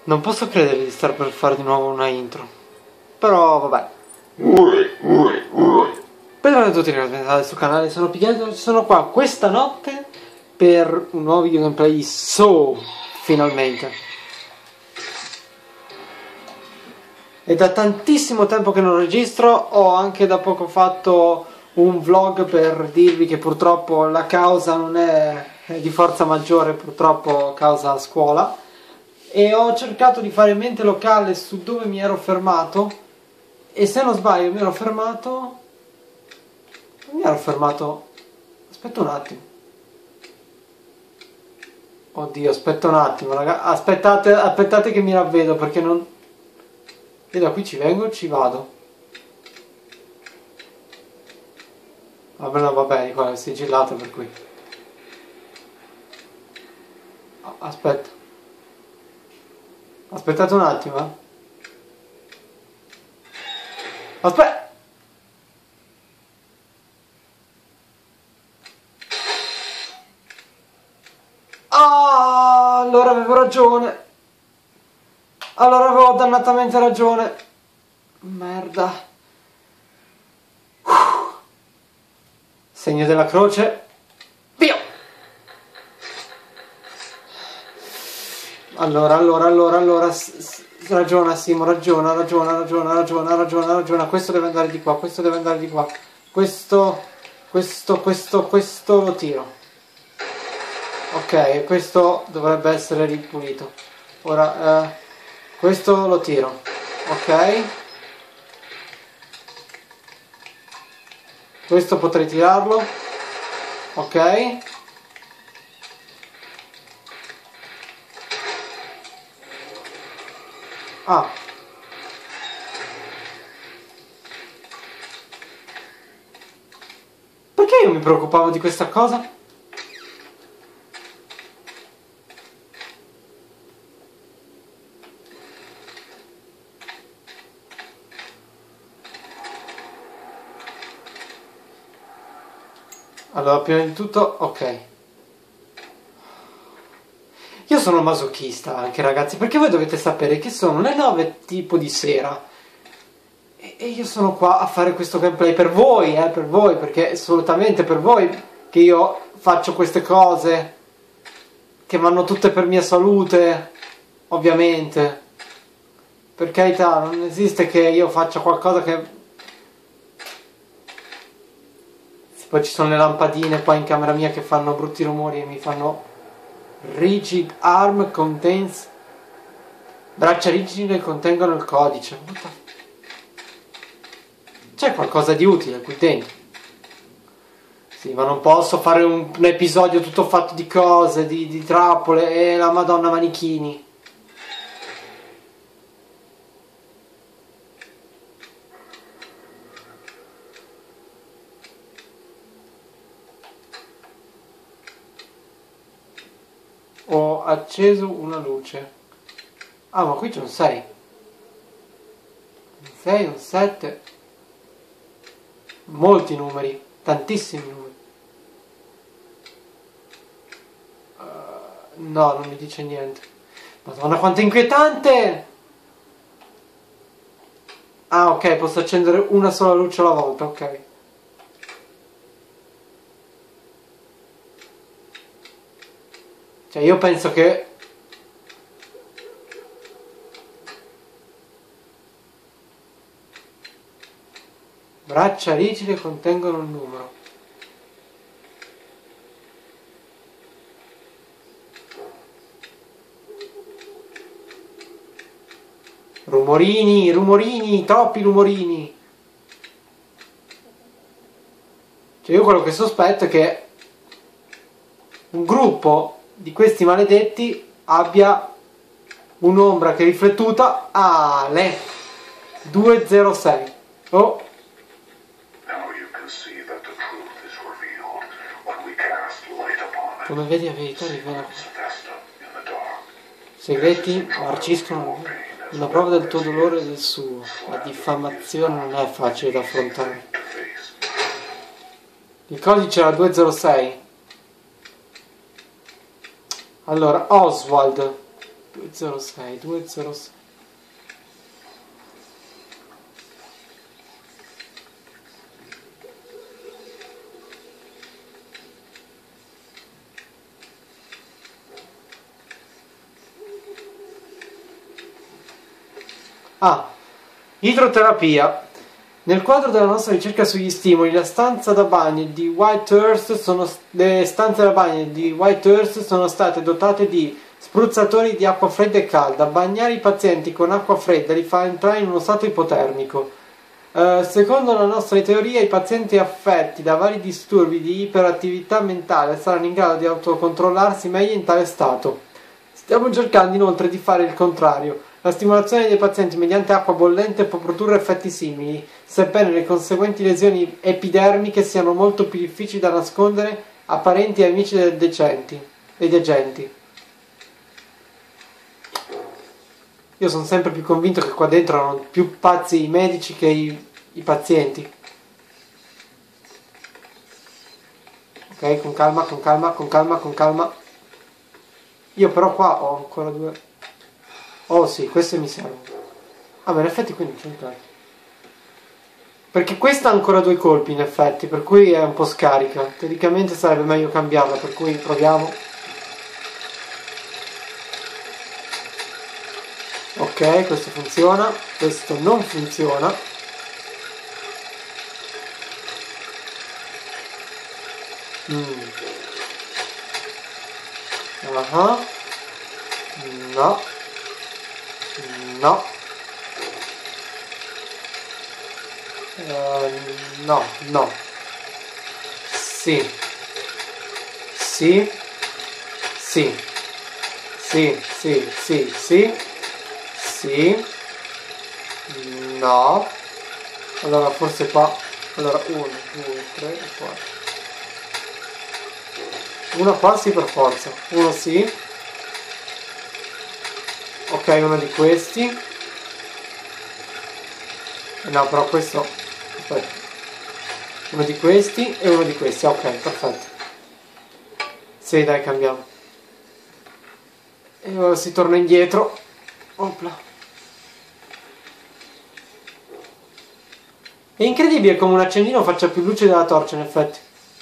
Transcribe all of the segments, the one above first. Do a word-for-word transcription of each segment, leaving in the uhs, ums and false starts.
Non posso credere di star per fare di nuovo una intro. Però vabbè. Benvenuti a tutti ragazzi sul canale, sono Picchiato, sono qua questa notte per un nuovo video gameplay di Saw, finalmente. È da tantissimo tempo che non registro, ho anche da poco fatto un vlog per dirvi che purtroppo la causa non è di forza maggiore, purtroppo causa scuola. E ho cercato di fare mente locale su dove mi ero fermato. E se non sbaglio mi ero fermato... Mi ero fermato... Aspetta un attimo. Oddio, aspetta un attimo, raga. Aspettate, aspettate che mi ravvedo perché non... Io da qui ci vengo e ci vado. Vabbè, no, vabbè, qua è sigillato per cui. Aspetta. Aspettate un attimo, eh. Aspetta! Ah, allora avevo ragione. Allora avevo dannatamente ragione. Merda. Uff. Segno della croce. Via! Allora, allora, allora, allora... Ragiona Simo, ragiona, ragiona, ragiona, ragiona, ragiona, ragiona. Questo deve andare di qua, questo deve andare di qua. Questo, questo, questo, questo lo tiro. Ok, questo dovrebbe essere ripulito. Ora, eh, questo lo tiro. Ok. Questo potrei tirarlo. Ok. Ah. Perché io mi preoccupavo di questa cosa? Allora, prima di tutto, ok. Io sono masochista anche, ragazzi, perché voi dovete sapere che sono le nove tipo di sera e, e io sono qua a fare questo gameplay per voi, eh, per voi, perché è assolutamente per voi che io faccio queste cose che vanno tutte per mia salute, ovviamente. Per carità, non esiste che io faccia qualcosa che... Poi ci sono le lampadine qua in camera mia che fanno brutti rumori e mi fanno... Rigid arm contains... Braccia rigide contengono il codice. C'è qualcosa di utile qui dentro. Sì, ma non posso fare un, un episodio tutto fatto di cose, di, di trappole e la Madonna manichini. Ho acceso una luce. Ah, ma qui c'è un sei. Un sei, un sette. Molti numeri. Tantissimi numeri. Uh, no, non mi dice niente. Madonna, quanto è inquietante! Ah, ok, posso accendere una sola luce alla volta, ok. Cioè, io penso che... Braccia rigide contengono un numero. Rumorini, rumorini, troppi rumorini. Cioè, io quello che sospetto è che un gruppo di questi maledetti abbia un'ombra che è riflettuta. Ah, le duecentosei. Oh. Come vedi la verità rivela segreti marciscono una prova del tuo dolore e del suo. La diffamazione non è facile da affrontare. Il codice era duecentosei. Allora, Oswald. due zero sei, due zero sei. Ah, idroterapia. Nel quadro della nostra ricerca sugli stimoli, la stanza da bagno di Whitehurst sono, le stanze da bagno di Whitehurst sono state dotate di spruzzatori di acqua fredda e calda. Bagnare i pazienti con acqua fredda li fa entrare in uno stato ipotermico. Uh, secondo la nostra teoria, i pazienti affetti da vari disturbi di iperattività mentale saranno in grado di autocontrollarsi meglio in tale stato. Stiamo cercando inoltre di fare il contrario. La stimolazione dei pazienti mediante acqua bollente può produrre effetti simili, sebbene le conseguenti lesioni epidermiche siano molto più difficili da nascondere a parenti e amici dei decenti, dei degenti. Io sono sempre più convinto che qua dentro erano più pazzi i medici che i, i pazienti. Ok, con calma, con calma, con calma, con calma. Io però qua ho ancora due... Oh sì, queste mi servono. Ah, ma in effetti qui non c'è un carico. Perché questa ha ancora due colpi in effetti, per cui è un po' scarica. Teoricamente sarebbe meglio cambiarla, per cui proviamo. Ok, questo funziona. Questo non funziona. Mm. Uh-huh. No. No. Uh, no, no. Sì. Sì. Sì. Sì, sì, sì, sì. Sì. No. Allora forse qua. Allora uno, due, tre, quattro. Uno qua sì per forza. Uno sì. Ok, uno di questi. No, però questo... Aspetta. Uno di questi e uno di questi. Ok, perfetto. Sì, dai, cambiamo. E ora si torna indietro. Opla. È incredibile come un accendino faccia più luce della torcia, in effetti.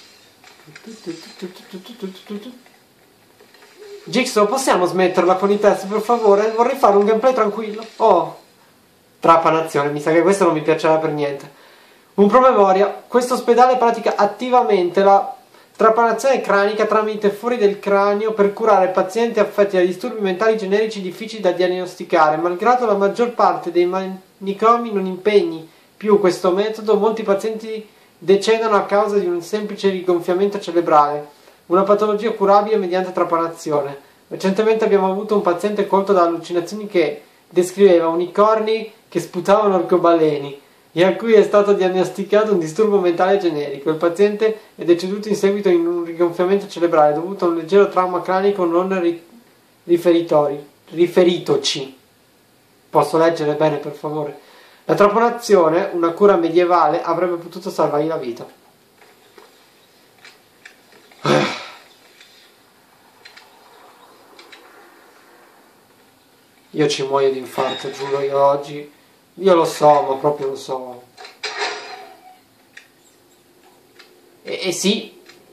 Jigsaw, possiamo smetterla con i test, per favore? Vorrei fare un gameplay tranquillo. Oh, trapanazione, mi sa che questo non mi piacerà per niente. Un promemoria. Questo ospedale pratica attivamente la trapanazione cranica tramite fori del cranio per curare pazienti affetti da disturbi mentali generici difficili da diagnosticare. Malgrado la maggior parte dei manicomi non impegni più questo metodo, molti pazienti decedono a causa di un semplice rigonfiamento cerebrale, una patologia curabile mediante trapanazione. Recentemente abbiamo avuto un paziente colto da allucinazioni che descriveva unicorni che sputavano arcobaleni e a cui è stato diagnosticato un disturbo mentale generico. Il paziente è deceduto in seguito in un rigonfiamento cerebrale dovuto a un leggero trauma cranico non ri- riferitorio, riferitoci. Posso leggere bene, per favore? La trapanazione, una cura medievale, avrebbe potuto salvargli la vita. Io ci muoio di infarto, giuro, io oggi. Io lo so, ma proprio lo so. E, e sì.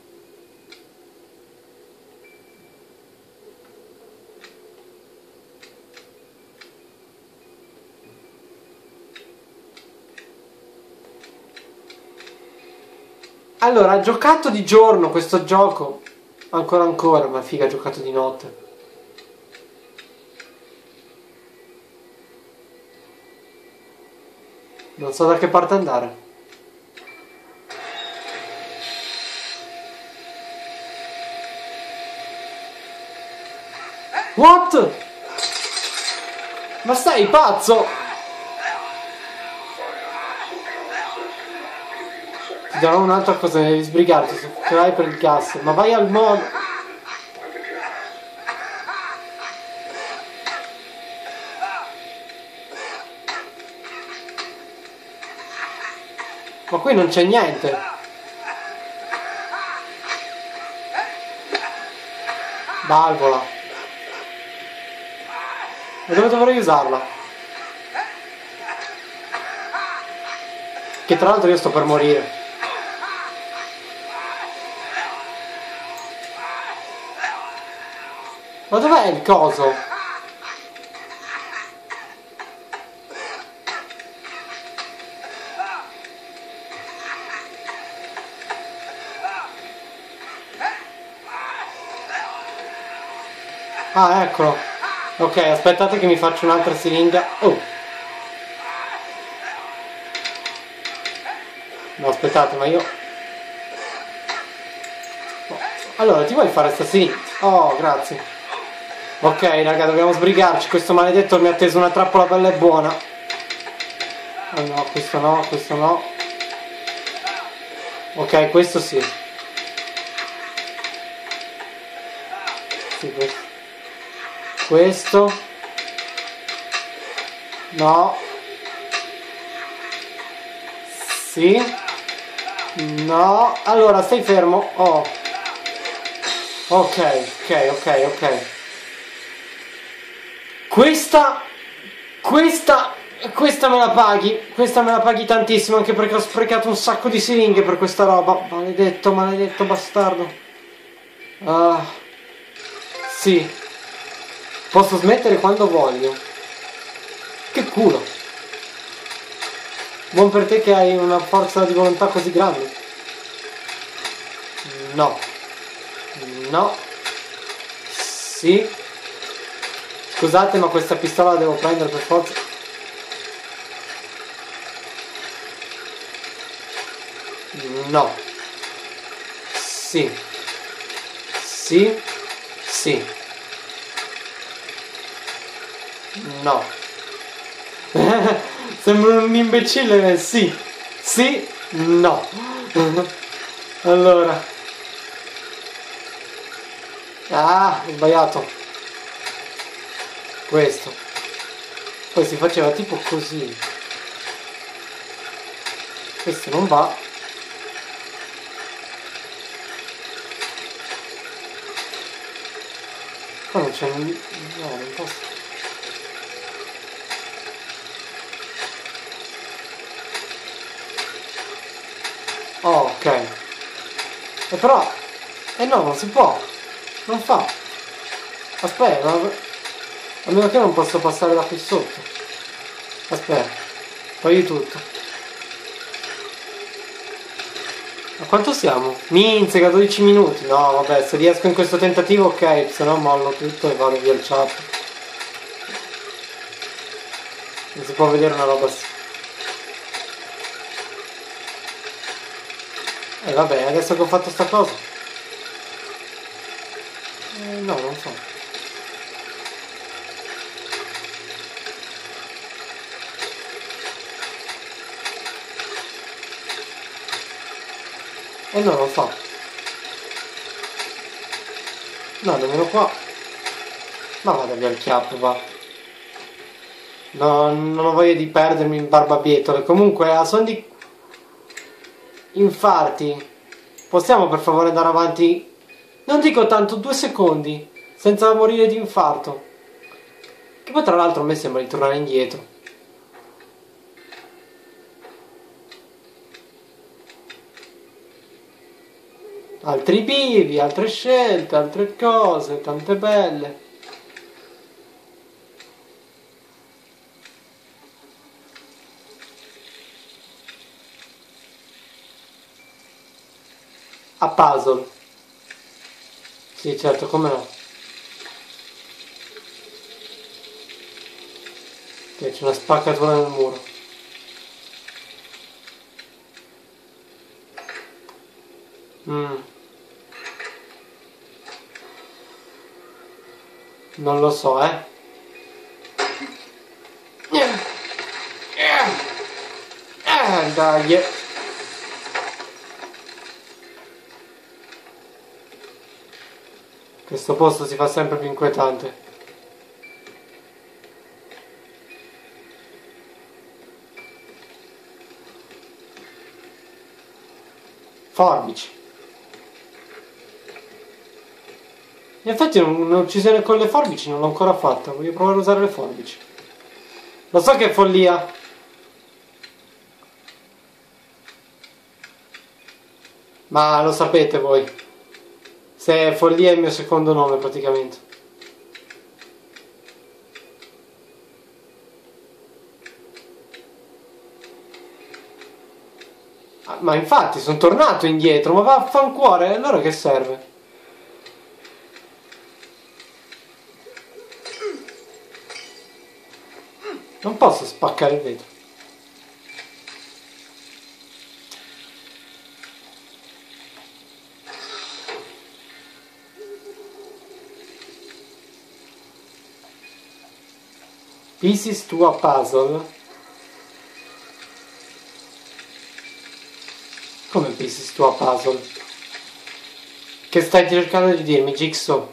Allora, ha giocato di giorno questo gioco. Ancora ancora, ma figa, ha giocato di notte. Non so da che parte andare. What? Ma sei pazzo? Ti darò un'altra cosa, devi sbrigarti, sofferai per il gas. Ma vai al mondo. Ma qui non c'è niente. Valvola. E dove dovrei usarla? Che tra l'altro io sto per morire. Ma dov'è il coso? Ah, eccolo. Ok, aspettate che mi faccio un'altra siringa. Oh. No, aspettate, ma io... Allora, ti vuoi fare sta siringa? Oh, grazie. Ok, raga, dobbiamo sbrigarci. Questo maledetto mi ha teso una trappola bella e buona. Oh no, questo no, questo no. Ok, questo sì. Sì, questo. Questo. No. Sì. No. Allora, stai fermo. Oh. Ok, ok, ok, ok. Questa, questa, questa me la paghi, questa me la paghi tantissimo, anche perché ho sprecato un sacco di siringhe per questa roba. Maledetto, maledetto bastardo. Ah, sì. Posso smettere quando voglio. Che culo. Buon per te che hai una forza di volontà così grande. No. No. Sì. Scusate, ma questa pistola la devo prendere per forza. No. Sì. Sì. Sì. No. Sembro un imbecille. Sì. Sì. No. Allora. Ah, ho sbagliato. Questo. Poi si faceva tipo così. Questo non va. Qua non c'è... No, non posso. Oh, ok. E però... Eh no, non si può. Non fa. Aspetta, ma... A meno che non posso passare da qui sotto. Aspetta. Togli tutto. A quanto siamo? Minzega, dodici minuti. No, vabbè, se riesco in questo tentativo ok, se no mollo tutto e vado via il chat. Non si può vedere una roba sì. E vabbè, adesso che ho fatto sta cosa. Eh, no, non so. E non lo so. No, nemmeno qua. Ma vada via il chiappo, va. No, non ho voglia di perdermi in barbabietole. Comunque, a son di infarti, possiamo per favore andare avanti? Non dico tanto, due secondi, senza morire di infarto. Che poi tra l'altro a me sembra di tornare indietro. Altri bivi, altre scelte, altre cose, tante belle. A puzzle. Sì, certo, come no. C'è una spaccatura nel muro. Mm. Non lo so, eh. Eh, dai. Questo posto si fa sempre più inquietante. Forbici. Infatti un'uccisione con le forbici non l'ho ancora fatta, voglio provare a usare le forbici. Lo so che è follia. Ma lo sapete voi. Se follia è il mio secondo nome praticamente. Ah, ma infatti sono tornato indietro, ma vaffanculo, allora che serve? Non posso spaccare il vetro. Pieces to a puzzle? Come pieces to a puzzle? Che stai cercando di dirmi, Jigsaw?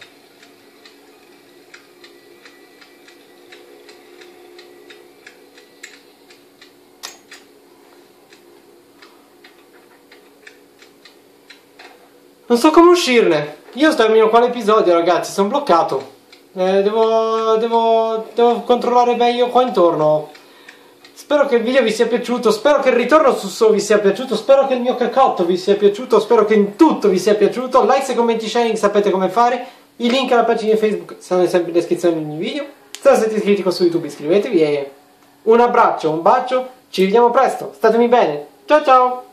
Non so come uscirne. Io termino qua l'episodio, ragazzi, sono bloccato. Eh, devo, devo, devo controllare meglio qua intorno. Spero che il video vi sia piaciuto, spero che il ritorno su So vi sia piaciuto, spero che il mio cacotto vi sia piaciuto, spero che in tutto vi sia piaciuto. Likes e commenti, sharing, sapete come fare. I link alla pagina di Facebook sono sempre in descrizione di ogni video. Se non siete iscritti qua su YouTube iscrivetevi e un abbraccio, un bacio, ci vediamo presto, statemi bene, ciao ciao!